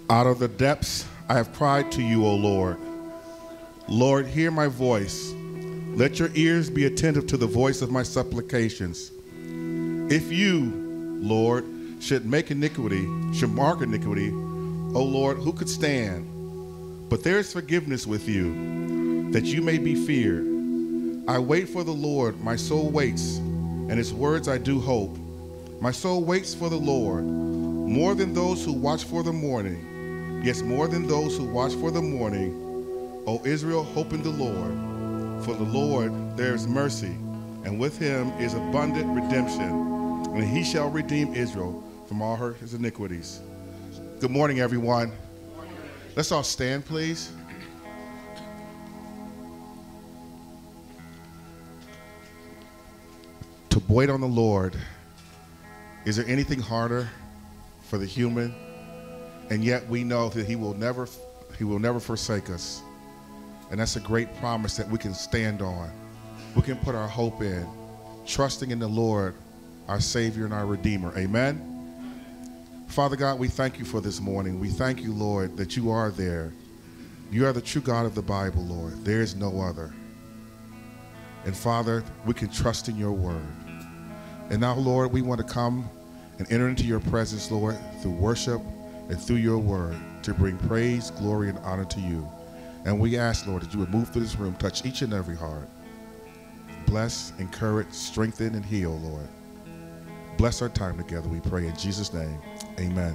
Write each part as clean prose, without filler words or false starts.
Out of the depths I have cried to you, O Lord. Lord, hear my voice. Let your ears be attentive to the voice of my supplications. If you, Lord, should mark iniquity, O Lord, who could stand? But there is forgiveness with you, that you may be feared. I wait for the Lord, my soul waits, and his words I do hope. My soul waits for the Lord, more than those who watch for the morning. Yes, more than those who watch for the morning. O Israel, hope in the Lord. For the Lord there is mercy, and with him is abundant redemption, and he shall redeem Israel from all his iniquities. Good morning, everyone. Let's all stand, please. To wait on the Lord. Is there anything harder for the human? And yet we know that he will never forsake us. And that's a great promise that we can stand on. We can put our hope in, trusting in the Lord, our Savior and our Redeemer. Amen. Father God, we thank you for this morning. We thank you, Lord, that you are there. You are the true God of the Bible, Lord. There is no other. And Father, we can trust in your word. And now, Lord, we want to come and enter into your presence, Lord, through worship and through your word to bring praise, glory, and honor to you. And we ask, Lord, that you would move through this room, touch each and every heart. Bless, encourage, strengthen, and heal, Lord. Bless our time together, we pray in Jesus' name. Amen.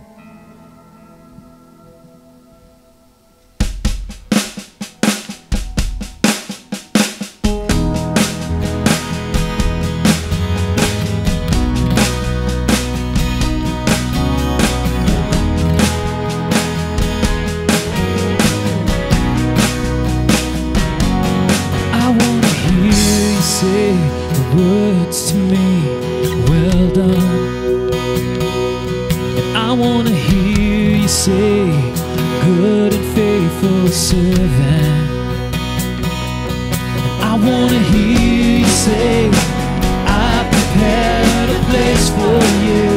Words to me, well done. And I want to hear you say, good and faithful servant. And I want to hear you say, I prepared a place for you.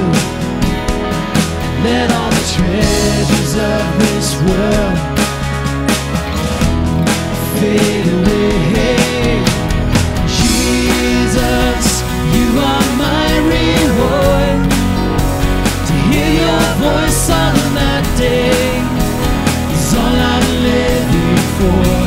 Let all the treasures of this world fade away. Jesus, you are my reward. To hear your voice on that day is all I'm living for.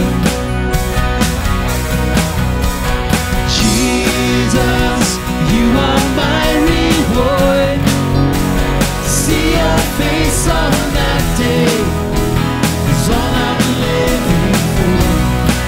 Jesus, you are my reward. To see your face on that day is all I'm living for.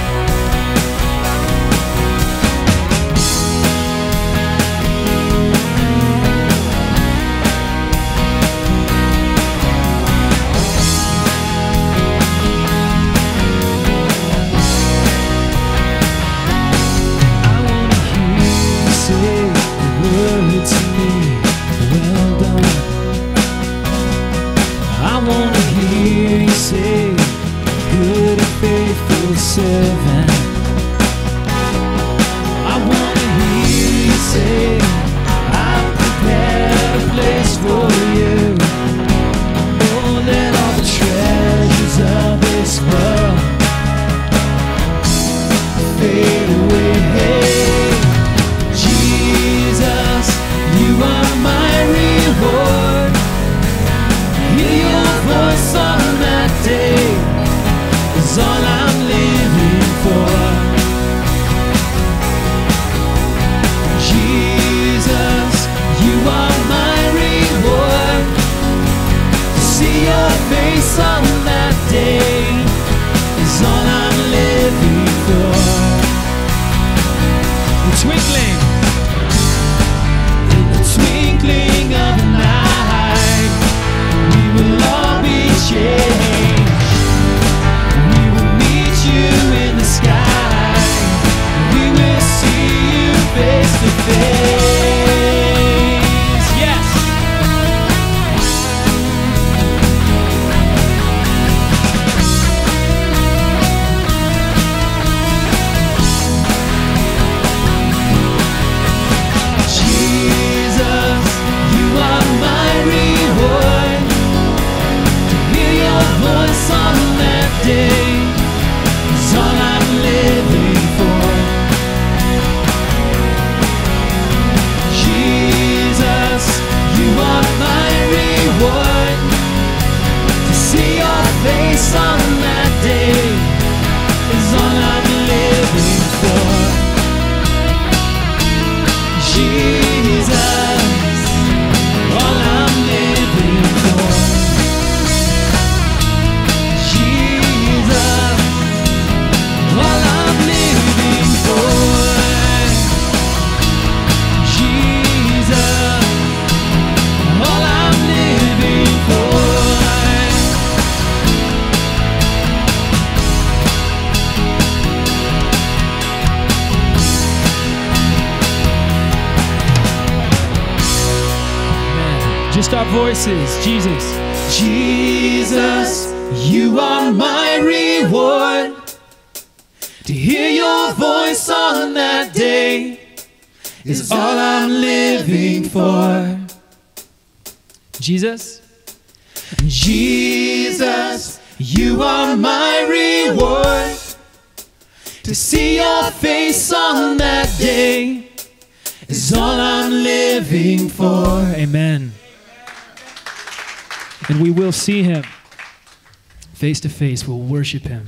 Say, good and faithful servant. I want to hear you say, I've prepared a place for you. Oh, let all the treasures of this world fade away. Jesus, you are my reward. Hear your voice on that day is all I'm living for. Jesus, you are my reward. To see your face on that day is all I'm living for. The twinkling, in the twinkling of an eye, we will all be changed. We will meet you in the sky. We will see you face to face. Yes. Jesus, you are my reward. To hear your Just our voices, Jesus. Jesus, you are my reward. To hear your voice on that day is all I'm living for. Jesus, Jesus, you are my reward. To see your face on that day is all I'm living for. Amen. And we will see him face to face. We'll worship him.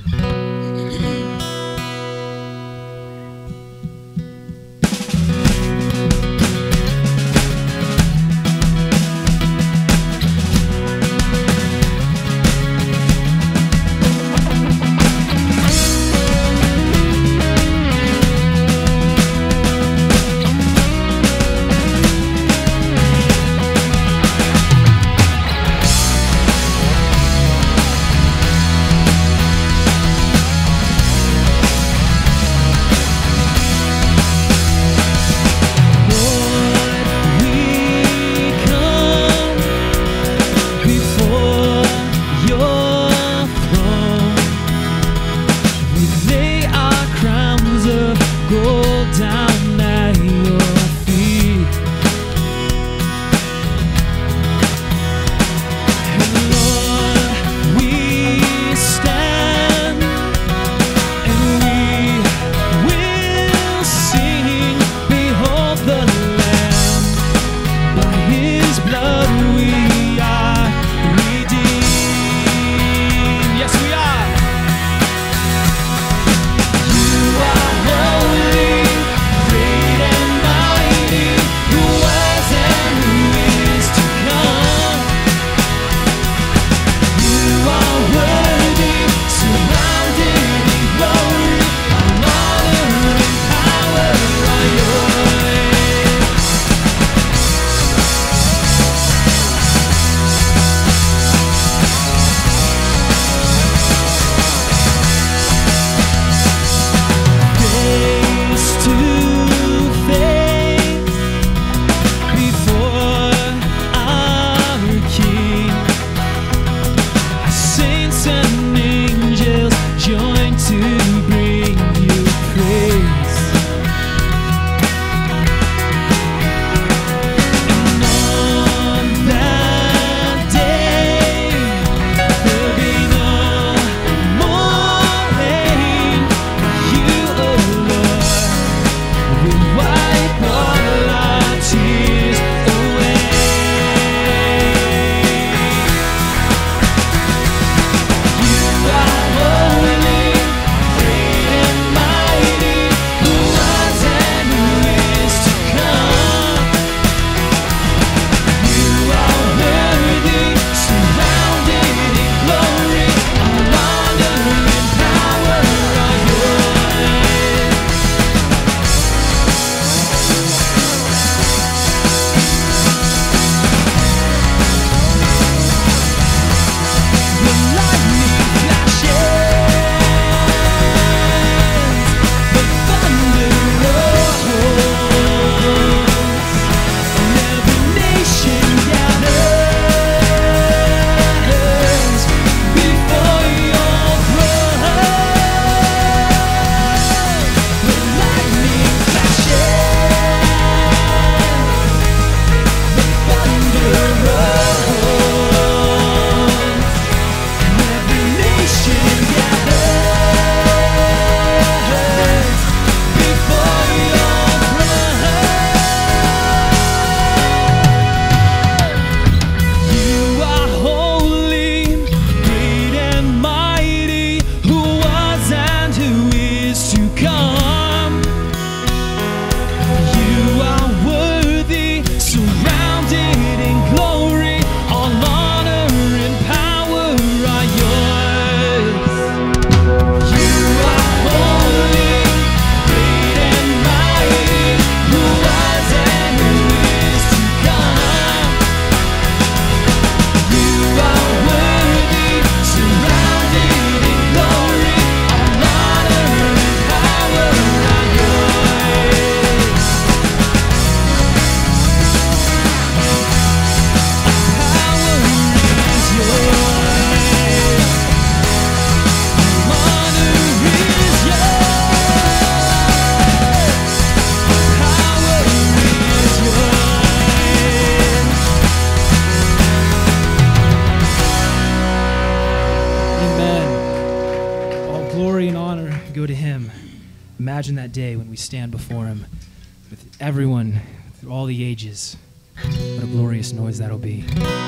Imagine that day when we stand before him with everyone through all the ages. What a glorious noise that'll be.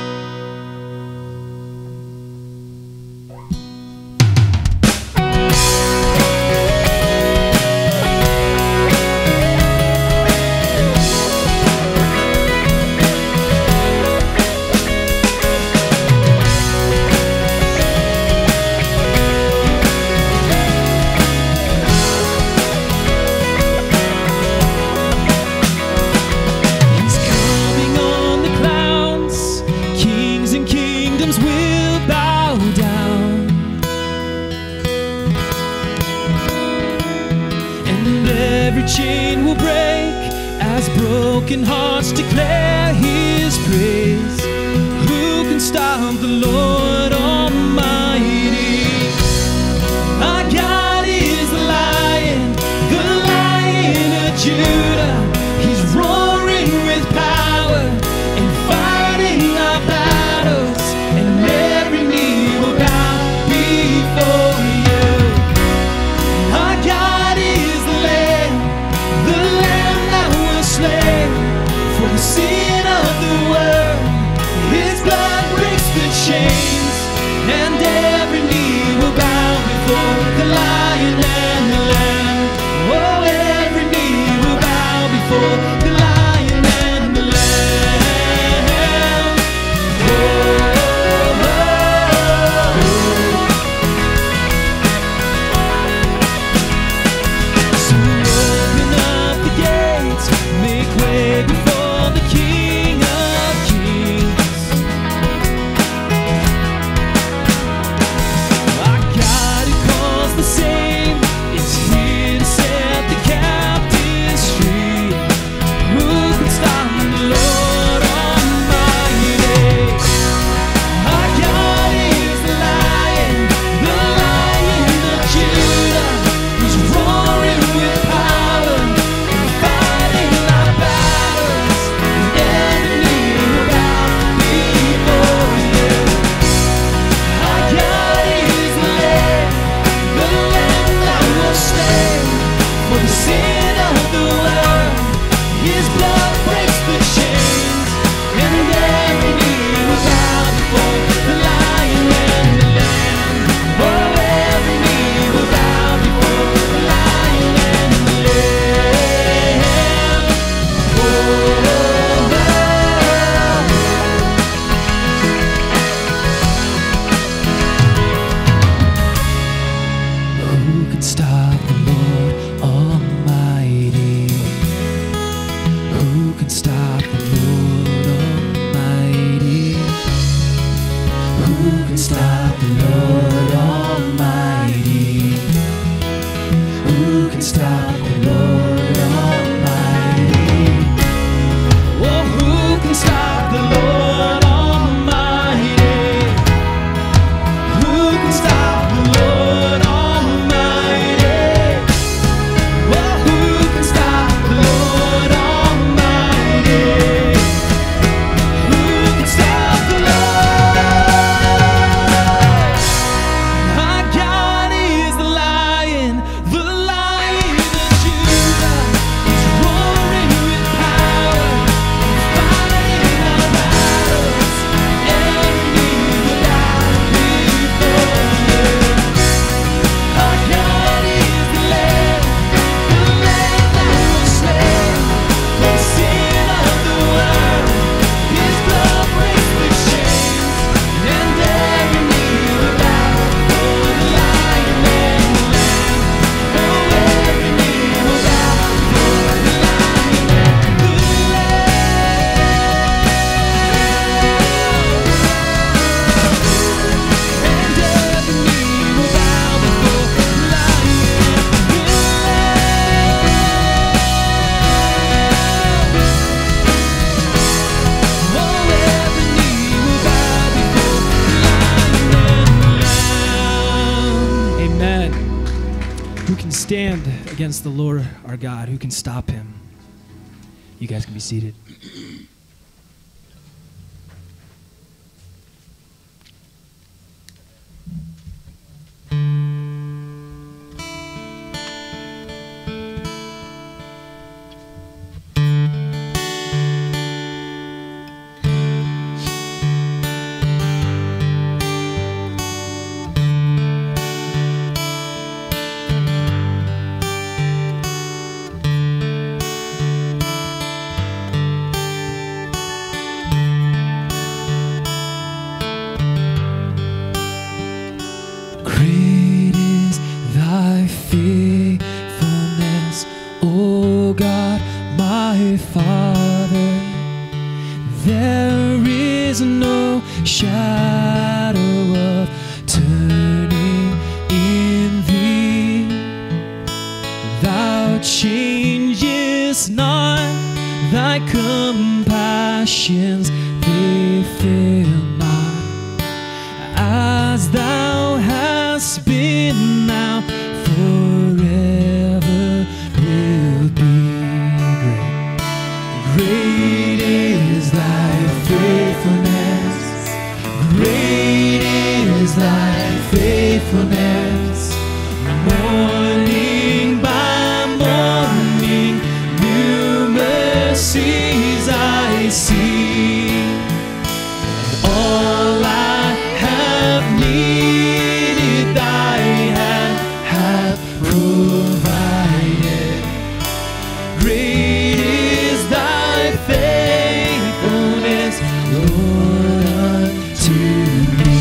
Chain will break as broken hearts declare his praise. Who can stop the Lord Almighty? Our God is the Lion of Judah. He's roaring with power and fighting our battles, and every knee will bow before you. Our God is the Lamb that was slain for the sin of the world. His blood breaks the chains, and every knee will bow before the Lion and the Lamb. Oh, every knee will bow before the Lion and the Lamb. Oh, oh, oh. So open up the gates, make way before the King of Kings. Our God who calls the same is here to set the captives free. Who can stop the Lord Almighty? Our God is the Lion of Judah. He's roaring with power and fighting our battles, and every knee will bow before you. Our God is the Lamb that was slain for the sin of the world. His blood breaks the chains, and every knee will bow before the Lion and the Lamb. Oh, every knee will bow before the Lion and the Lamb. Oh, who can stop the Lord Almighty? Who can stop the Lord Almighty? Who can stop the Lord Almighty? Who can stop the Lord Almighty? Oh, who can stop the Lord Almighty? Who can stop the Lord Almighty? Oh, who can stop the Lord Almighty? Who can stop the Lord? Our God is the Lion of Judah. He's roaring with power and fighting our battles. Every knee will bow before you. Our God is the Lamb that was slain for the sin of the world. His blood breaks the chains, and every knee will bow before the Lion and the Lamb. Oh, every knee will bow before the Lion and the Lamb. And every knee will bow before the Lion and the Lamb. Oh, every knee will bow before the Lion and the Lamb. Amen. Who can stand against the Lord our God? Who can stop him? You guys can be seated. There is no shadow of turning in thee. Thou changest not, thy compassions they fail not. As thou hast been, thou forever will be. Great is thy faithfulness. Great is thy faithfulness. Morning by morning, new mercies I see. All I have needed, thy hand hath provided. Great is thy faithfulness, Lord, unto me.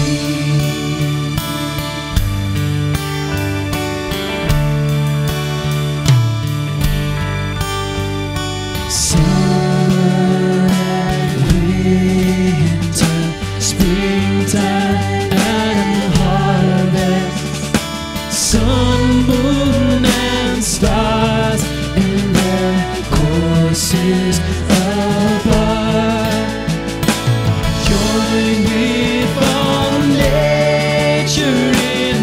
Summer and winter, springtime and harvest, sun, moon, and stars in their courses above. Join with all nature in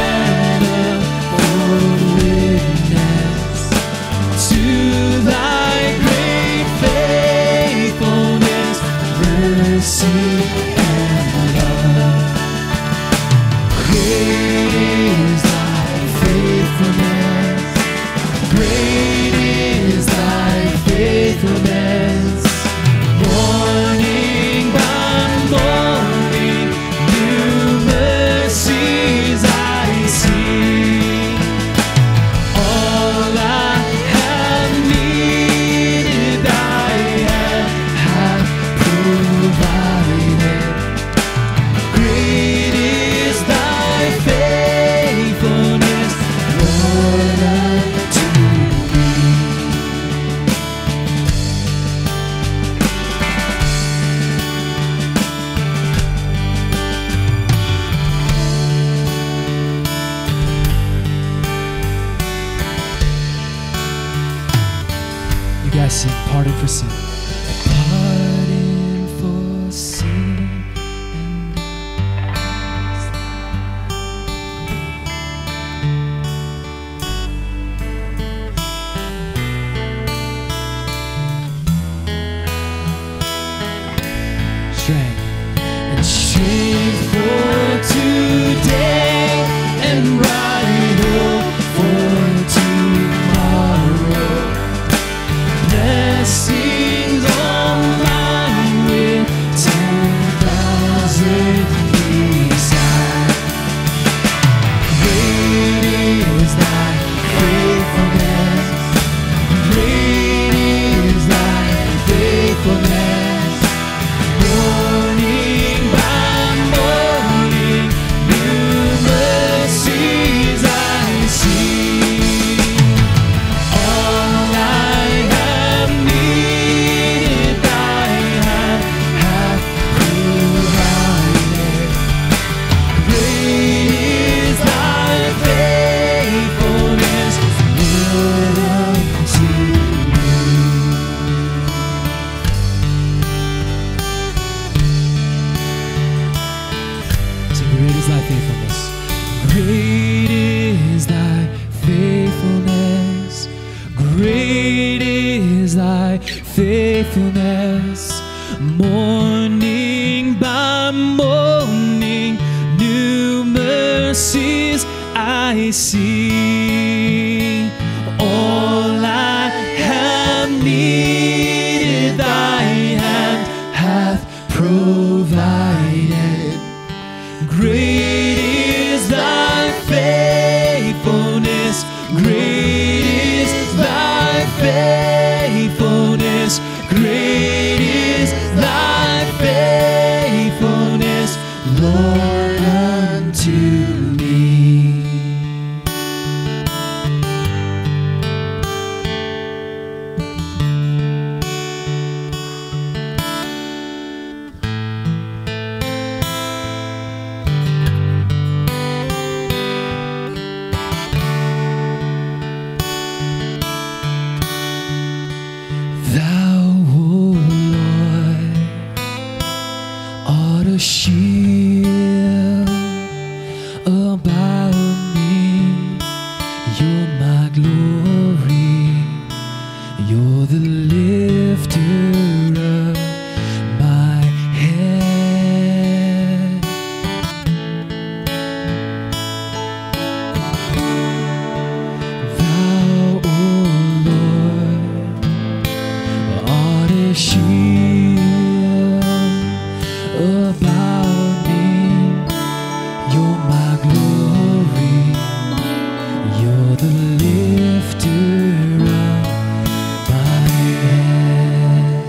manifold witness to thy great faithfulness, mercy, and love. Great is thy faithfulness. Great is thy faithfulness. Morning by morning, new mercies I see. All I have needed, thy hand hath provided. Great is thy faithfulness, Lord, unto me. You guys sing Pardon for Sin. Pardon for sin and strength and strength for today and bright hope for tomorrow. Blessings all mine with 10,000 beside. Great is thy faithfulness. Great is thy faithfulness. Morning by morning, new mercies I see. All I have needed, thy hand hath provided. Great is thy faithfulness, Lord, unto me. So great is thy faithfulness. Great is thy faithfulness. Great is thy faithfulness. Morning by morning, new mercies I see. All I have needed, thy hand hath provided. Great is thy faithfulness. Great is thy faithfulness. Great is thy faithfulness, Lord, unto me. shield about me. You're my glory. You're the lifter of my head.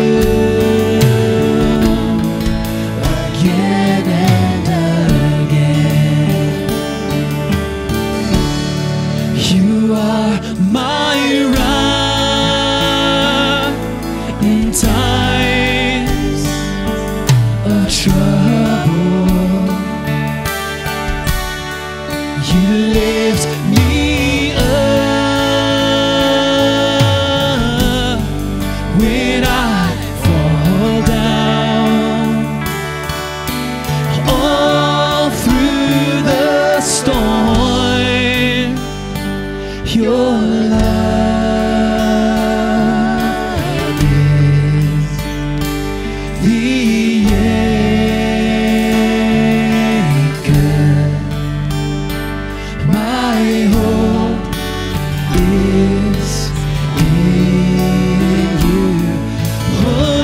again and again. You lift me up when I fall down. All through the storm, your love is the anchor. My hope is in you, oh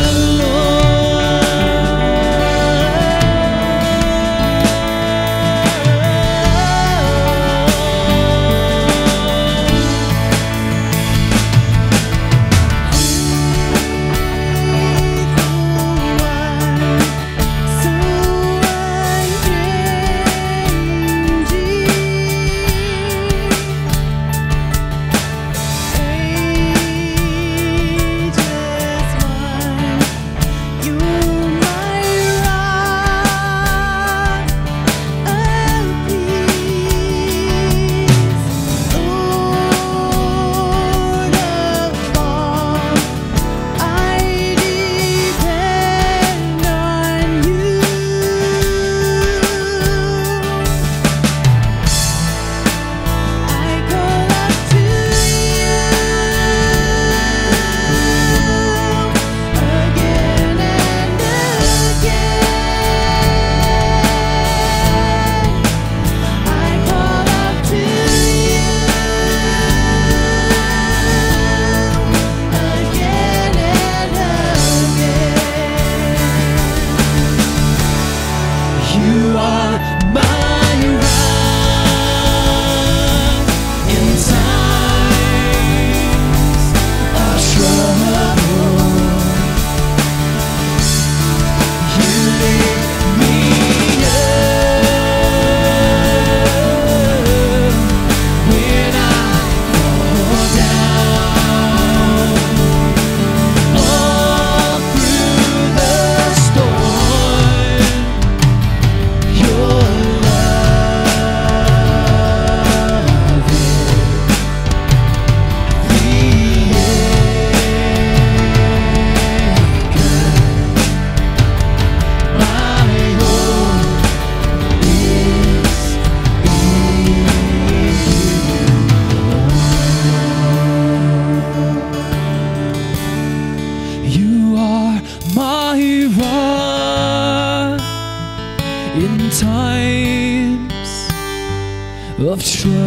of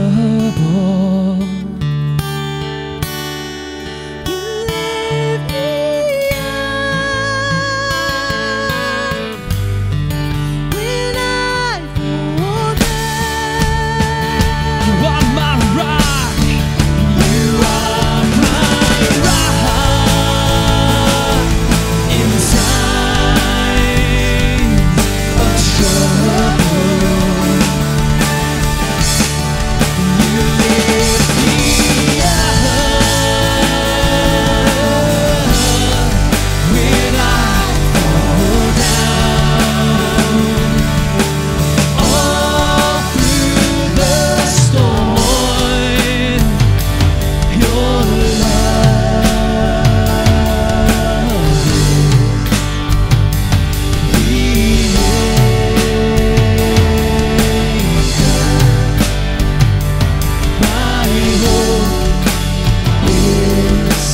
trouble. You lift me up when I fall down. You are my rock. You are my rock in times of trouble. You lift me up when I fall down. All through the storm, your love is the my hope is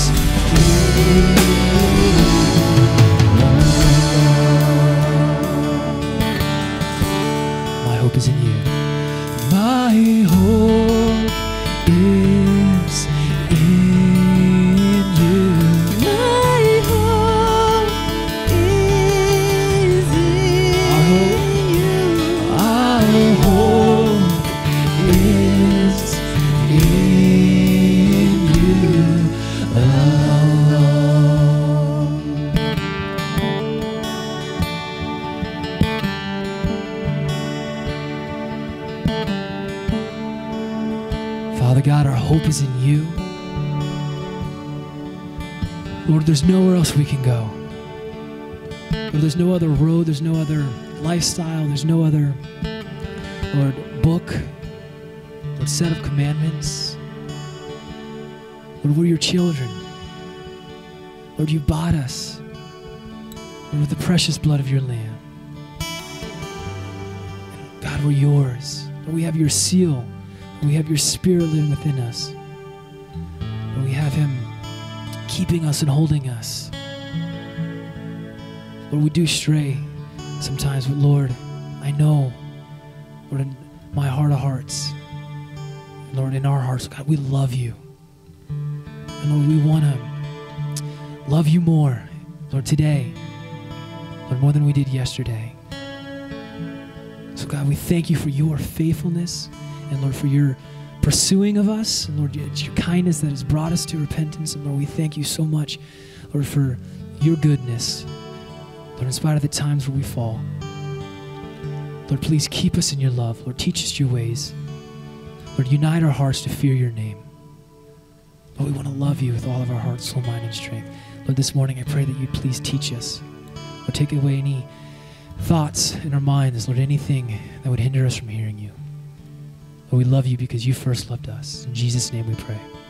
my hope is in you. My hope is in you. My hope is Our hope. in you. Our hope is in you alone. Father God, our hope is in you. Lord, there's nowhere else we can go. Lord, there's no other road, there's no other lifestyle, there's no other, Lord, book, Lord, set of commandments. Lord, we're your children. Lord, you bought us, Lord, with the precious blood of your Lamb. And God, we're yours. Lord, we have your seal. We have your Spirit living within us. Lord, we have him keeping us and holding us. Lord, we do stray sometimes, but Lord, I know, Lord, in my heart of hearts, Lord, in our hearts, God, we love you. And Lord, we want to love you more, Lord, today, Lord, more than we did yesterday. So God, we thank you for your faithfulness and Lord, for your pursuing of us. And Lord, it's your kindness that has brought us to repentance. And Lord, we thank you so much, Lord, for your goodness. Lord, in spite of the times where we fall, Lord, please keep us in your love. Lord, teach us your ways. Lord, unite our hearts to fear your name. Lord, we want to love you with all of our heart, soul, mind, and strength. Lord, this morning I pray that you'd please teach us. Lord, take away any thoughts in our minds, Lord, anything that would hinder us from hearing you. Lord, we love you because you first loved us. In Jesus' name we pray.